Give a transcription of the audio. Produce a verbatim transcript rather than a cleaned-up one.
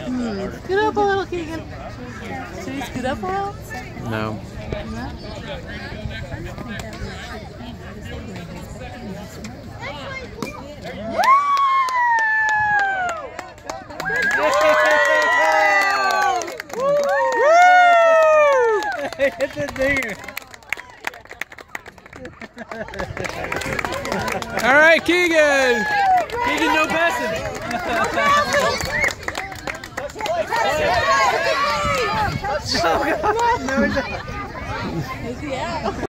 Hmm. Scoot up a little, Keegan. Should we scoot up a little? No. No? Hit the dinger. All right, Keegan. Keegan, no passing. No, no, no. Yeah.